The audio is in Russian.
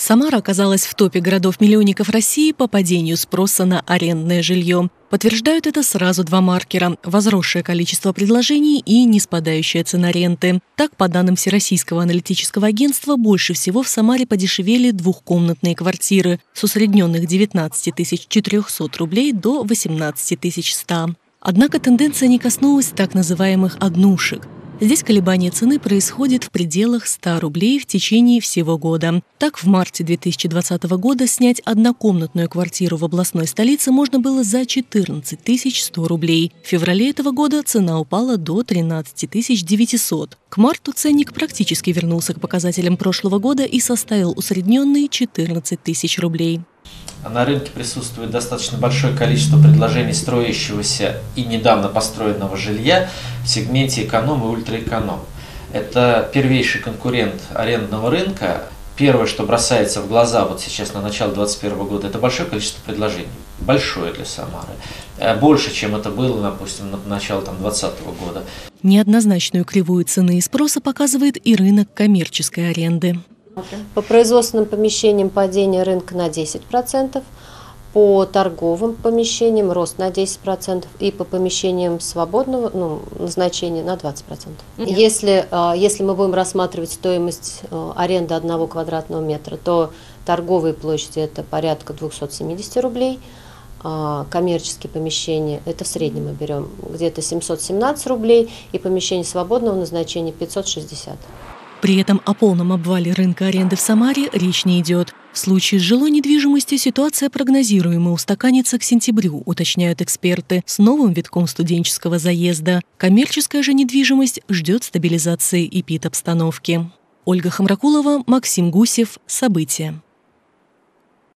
Самара оказалась в топе городов-миллионников России по падению спроса на арендное жилье. Подтверждают это сразу два маркера – возросшее количество предложений и неспадающая цена ренты. Так, по данным Всероссийского аналитического агентства, больше всего в Самаре подешевели двухкомнатные квартиры с усредненных 19 400 рублей до 18 100. Однако тенденция не коснулась так называемых «однушек». Здесь колебание цены происходит в пределах 100 рублей в течение всего года. Так, в марте 2020 года снять однокомнатную квартиру в областной столице можно было за 14 100 рублей. В феврале этого года цена упала до 13 900. К марту ценник практически вернулся к показателям прошлого года и составил усредненные 14 000 рублей. На рынке присутствует достаточно большое количество предложений строящегося и недавно построенного жилья в сегменте эконом и ультраэконом. Это первейший конкурент арендного рынка. Первое, что бросается в глаза вот сейчас на начало 2021 года, это большое количество предложений. Большое для Самары. Больше, чем это было, допустим, на начало 2020 года. Неоднозначную кривую цены и спроса показывает и рынок коммерческой аренды. По производственным помещениям падение рынка на 10%, по торговым помещениям рост на 10% и по помещениям свободного назначения на 20%. Если мы будем рассматривать стоимость аренды 1 квадратного метра, то торговые площади это порядка 270 рублей, коммерческие помещения, это в среднем мы берем где-то 717 рублей и помещение свободного назначения 560. При этом о полном обвале рынка аренды в Самаре речь не идет. В случае с жилой недвижимостью ситуация прогнозируемо устаканится к сентябрю, уточняют эксперты, с новым витком студенческого заезда. Коммерческая же недвижимость ждет стабилизации эпидобстановки. Ольга Хамракулова, Максим Гусев. События.